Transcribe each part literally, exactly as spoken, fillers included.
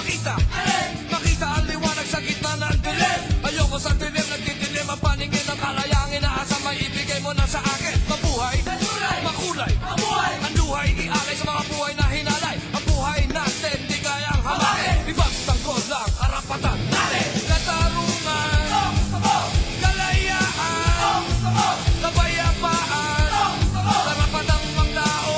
makita, makita ang liwanag sa gitna ng dilim. Ayoko sa dilim, nagtitilim ang paningin ng kalayang inaasa may ibigay mo na sa akin. Mabuhay, makulay, ang luhay ialay sa mga buhay na hinalay. Ang buhay natin di kayang hamakin. Ibang tanggol lang, karapatan natin. Katarungan, kalayaan, kapayapaan, karapatang pangtao,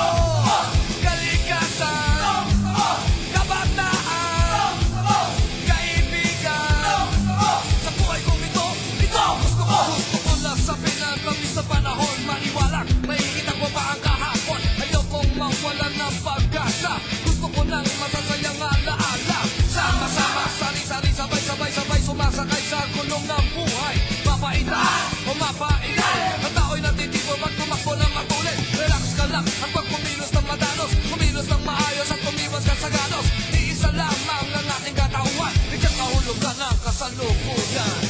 kalikasan, kabataan, kaibigan. Sa buhay kong ito, ito gusto ko, gusto ko lang sa pinagmabis na panahon. Maniwalang mahigit ako pa ang kahapon. Ayokong mawalan ng pag-asa. Gusto ko ng masasayang alaala. Sama-sama, sari-sari, sabay-sabay, sabay sumasakay sa kulong ng buhay. Mapaitaan o mapailan, ang tao'y natitibo pag tumakbo ng matulit. Relax ka lang at pag kumilos ng madalos, kumilos ng maayos at kumiwas ka sa ganos. Iisa lamang ang ating katawan, bigyan kahulugan ng kasalukuyan.